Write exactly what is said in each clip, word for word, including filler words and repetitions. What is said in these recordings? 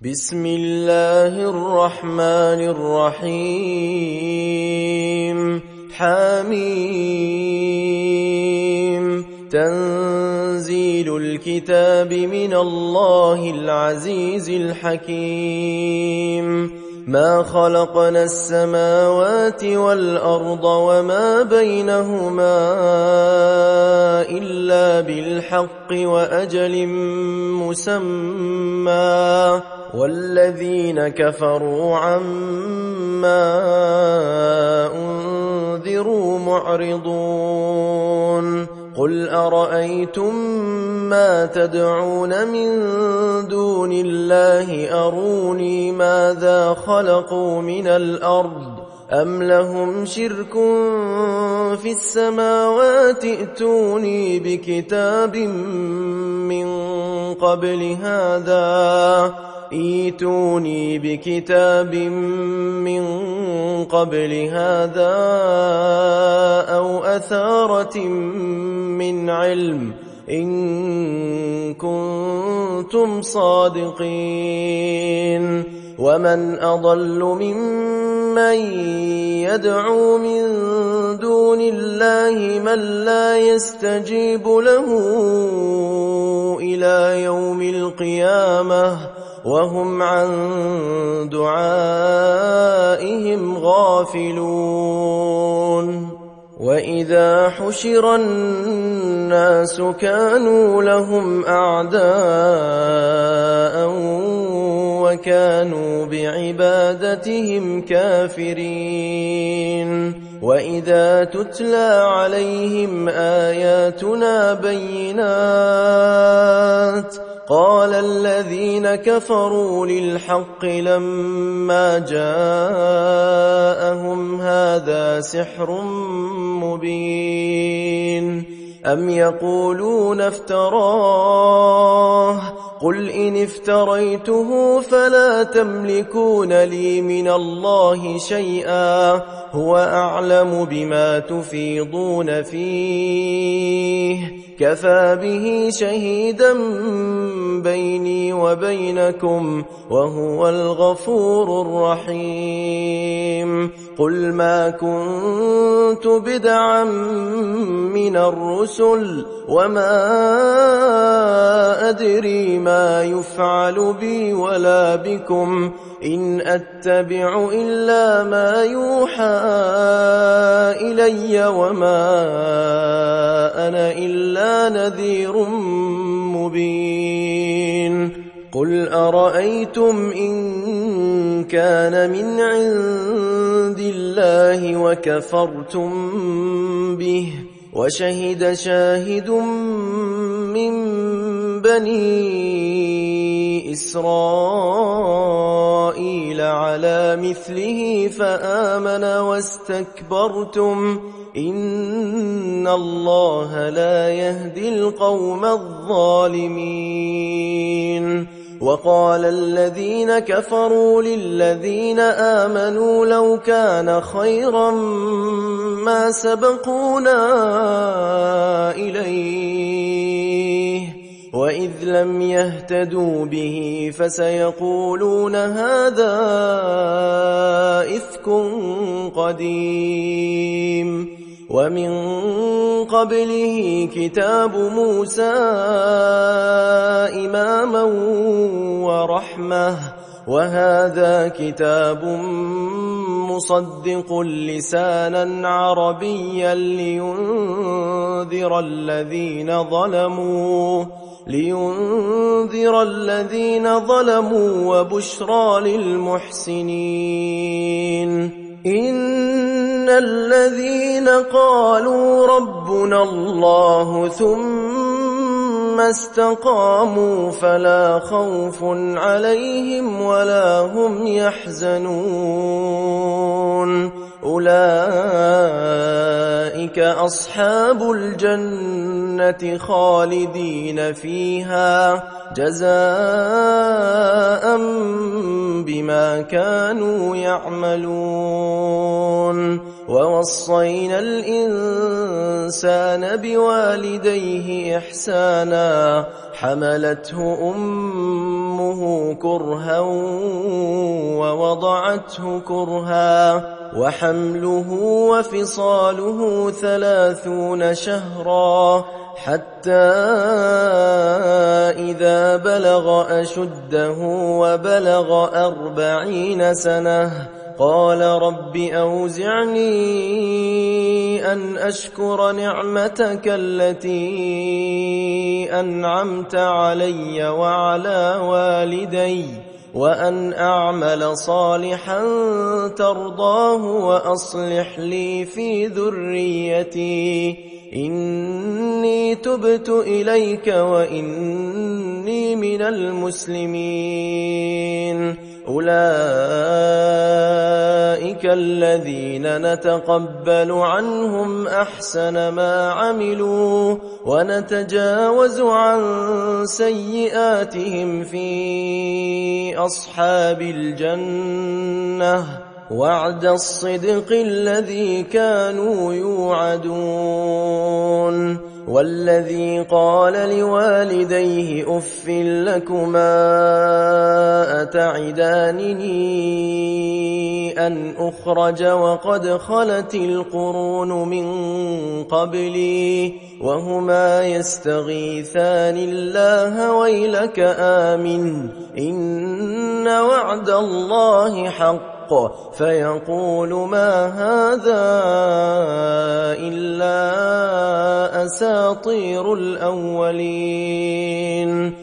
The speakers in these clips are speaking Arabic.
بسم الله الرحمن الرحيم. حميم. تنزيل الكتاب من الله العزيز الحكيم. ما خلقنا السماوات والأرض وما بينهما إلا بالحق وأجل مسمى، والذين كفروا عما أنذروا معرضون. قل أرأيتم ما تدعون من دون الله أروني ماذا خلقوا من الأرض أم لهم شرك في السماوات ائتوني بكتاب من قبل هذا ايتوني بكتاب من قبل هذا أو أثارة من علم إن كنتم صادقين. ومن أضل ممن يدعو من دون الله من لا يستجيب له إلى يوم القيامة وهم عن دعائهم غافلون. وإذا حشر الناس كانوا لهم أعداء وكانوا بعبادتهم كافرين. وإذا تتلى عليهم آياتنا بينات قال الذين كفروا للحق لما جاءهم هذا سحر مبين. أم يقولون افتراه قل إن افتريته فلا تملكون لي من الله شيئا هو أعلم بما تفيضون فيه كفى به شهيدا بيني وبينكم وهو الغفور الرحيم. قل ما كنت بدعا من الرسل وما أدري ما يفعل بي ولا بكم إن أتبع إلا ما يوحى إلي وما أنا إلا نذير مبين. قل أرأيتم إن كان من عند الله وكفرتم به وشهد شاهد من بني إسرائيل على مثله فآمن واستكبرتم إن الله لا يهدي القوم الظالمين. وقال الذين كفروا للذين آمنوا لو كان خيرا ما سبقونا إليه وإذ لم يهتدوا به فسيقولون هذا إفك قديم. ومن قبله كتاب موسى إماما ورحمة وهذا كتاب مصدق لسانا عربيا لينذر الذين ظلموا لينذر الذين ظلموا وبشرى للمحسنين. إن الذين قالوا ربنا الله ثم استقاموا فلا خوف عليهم ولا هم يحزنون أولئك أصحاب الجنة خالدين فيها جزاء بما كانوا يعملون. ووصينا الإنسان بوالديه إحسانا حملته أمه كرها ووضعته كرها وحمله وفصاله ثلاثون شهرا حتى إذا بلغ أشده وبلغ أربعين سنة قال رب أوزعني أن أشكر نعمتك التي أنعمت علي وعلى والدي وأن أعمل صالحا ترضاه وأصلح لي في ذريتي إني تبت إليك وإني من المسلمين أولئك الذين نتقبل عنهم أحسن ما عملوا ونتجاوز عن سيئاتهم في أصحاب الجنة وعد الصدق الذي كانوا يوعدون والذي قال لوالديه أف لكما أتعدانني أن أخرج وقد خلت القرون من قبلي وهما يستغيثان الله ويلك آمن إن وعد الله حق فيقول ما هذا إلا أساطير الأولين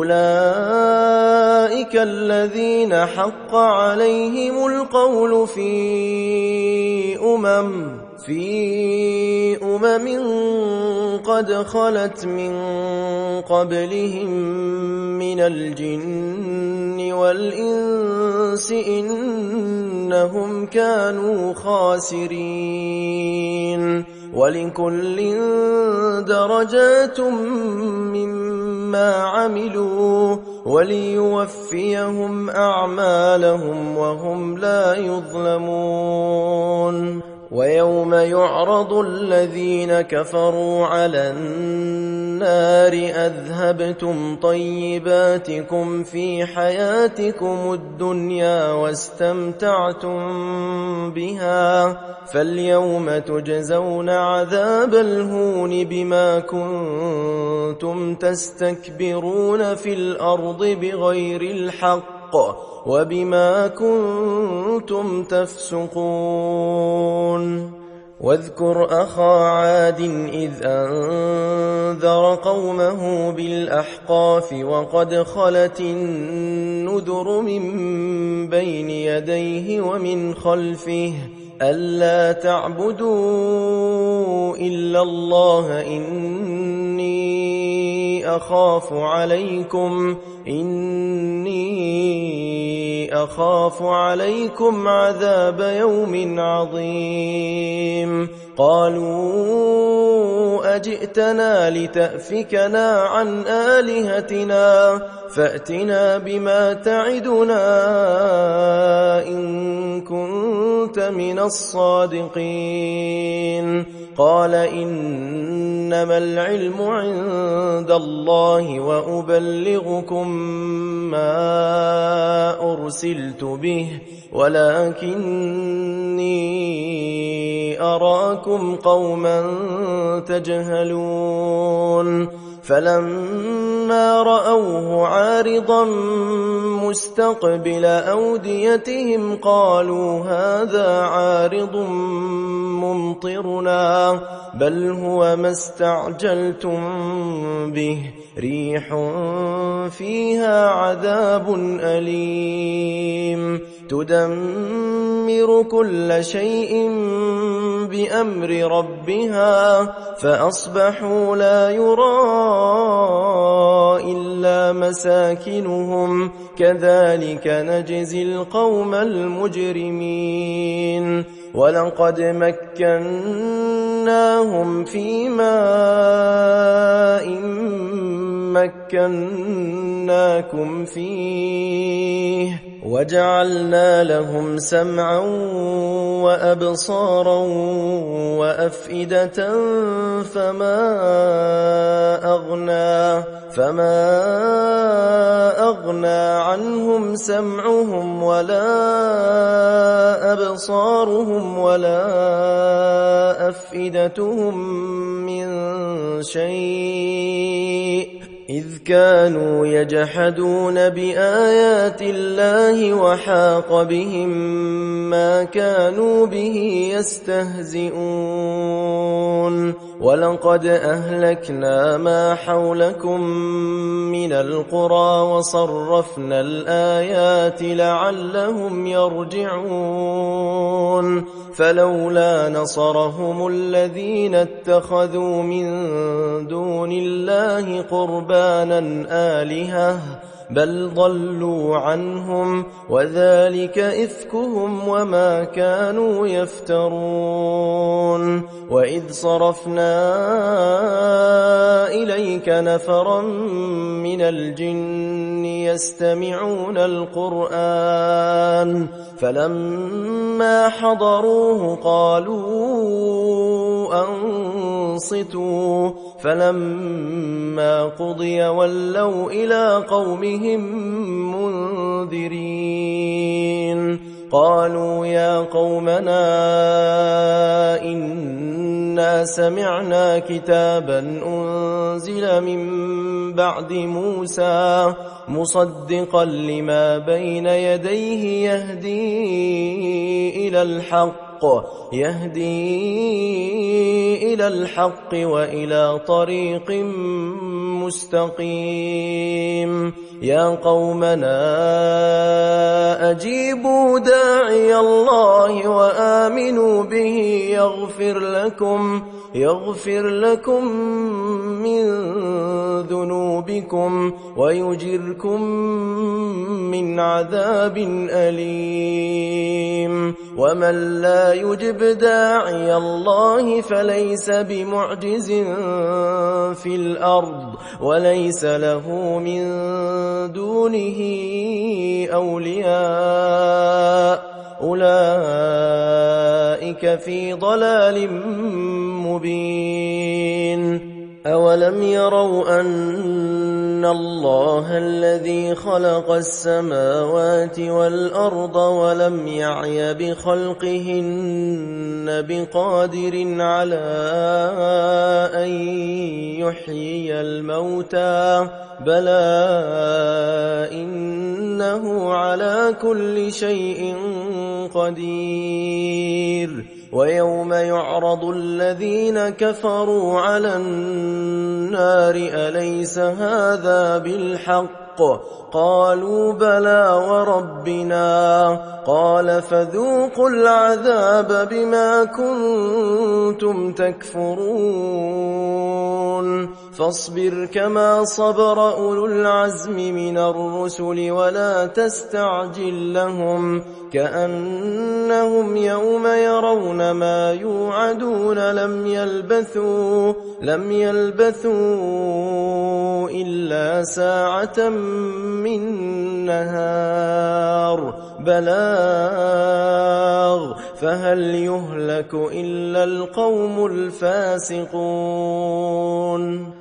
أولئك الذين حق عليهم القول في أمم في أمم قد خلت من قبلهم من الجن والإنس إنهم كانوا خاسرين ولكل درجات مما عملوا وليوفيهم أعمالهم وهم لا يظلمون ويوم يعرض الذين كفروا على النار أذهبتم طيباتكم في حياتكم الدنيا واستمتعتم بها فاليوم تجزون عذاب الهون بما كنتم تستكبرون في الأرض بغير الحق وبما كنتم تفسقون واذكر أخا عاد إذ أنذر قومه بالأحقاف وقد خلت النذر من بين يديه ومن خلفه ألا تعبدوا إلا الله إني أخاف عليكم إني أخاف عليكم عذاب يوم عظيم قالوا أجئتنا لتأفكنا عن آلهتنا فأتنا بما تعدنا إن كنت من الصادقين قال إنما العلم عند الله وأبلغكم ما أرسلت به ولكني أراكم قوما تجهلون فلما رأوه عارضا مستقبل أوديتهم قالوا هذا عارض ممطرنا بل هو ما استعجلتم به ريح فيها عذاب أليم تدمر كل شيء بأمر ربها فأصبحوا لا يرى إلا مساكنهم كذلك نجزي القوم المجرمين ولقد مكناهم في ماء مكناكم فيه وجعلنا لهم سمعا وأبصارا وأفئدة فما أغنى فما أغنى عنهم سمعهم ولا أبصارهم ولا أفئدتهم من شيء إذ كانوا يجحدون بآيات الله وحاق بهم ما كانوا به يستهزئون ولقد أهلكنا ما حولكم من القرى وصرفنا الآيات لعلهم يرجعون فلولا نصرهم الذين اتخذوا من دون الله قربانا آلهة بل ضلوا عنهم وذلك إفكهم وما كانوا يفترون وإذ صرفنا إليك نفرا من الجن يستمعون القرآن فلما حضروه قالوا أنصتوا فلما قضي ولوا إلى قومهم منذرين قالوا يا قومنا إنا سمعنا كتابا أنزل من بعد موسى مصدقا لما بين يديه يهدي إلى الحق يهدي إلى الحق وإلى طريق مستقيم يا قومنا أجيبوا داعي الله وآمنوا به يغفر لكم يغفر لكم من ذنوبكم ويجركم من عذاب أليم ومن لا يجب داعي الله فليس بمعجز في الأرض وليس له من دونه أولياء أولئك في ضلال مبين أولم يروا أن الله الذي خلق السماوات والأرض ولم يعي بخلقهن بقادر على أن يحيي الموتى بلى إنه على كل شيء قدير ويوم يعرض الذين كفروا على النار أليس هذا بالحق قالوا بلى وربنا قال فذوقوا العذاب بما كنتم تكفرون فاصبر كما صبر أولو العزم من الرسل ولا تستعجل لهم كأنهم يوم يرون ما يوعدون لم يلبثوا لم يلبثوا إلا ساعة من نهار بلاغ فهل يهلك إلا القوم الفاسقون